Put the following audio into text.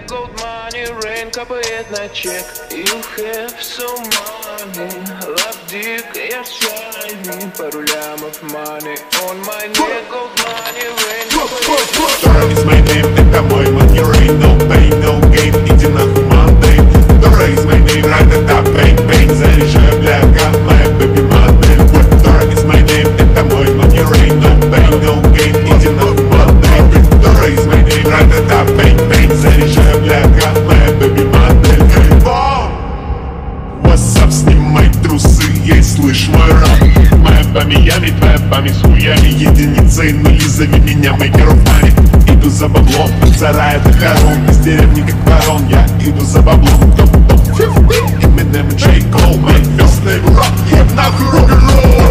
gold money rain капает на чек. You have so money, love dick, я shiny. Пару лямов money on my neck, gold money rain капает на чек. Вторник is my name, это мой money rain. No pain, no gain, иди нахуй Monday. Вторник is my name, ра-та-та, бэнг-бэнг. Заряжаю, бля, как моя бэби-модель. Вторник is my name, это мой money rain. No pain, no gain, иди нахуй Monday. Вторник is my name, ра-та-та, бэнг-бэнг. Заряжаю, бля, как моя бэби-модель. What's up, снимай трусы, ей, слышь мой рэп. Моя по Миями, твоя память с хуями. Единицы и нули, зови меня maker of money. Иду за баблом, за рая до хорон. Из деревни как барон, я иду за баблом. Топ-топ, Eminem и J. Cole, мой first name rock, еб нахуй рок-н-ролл.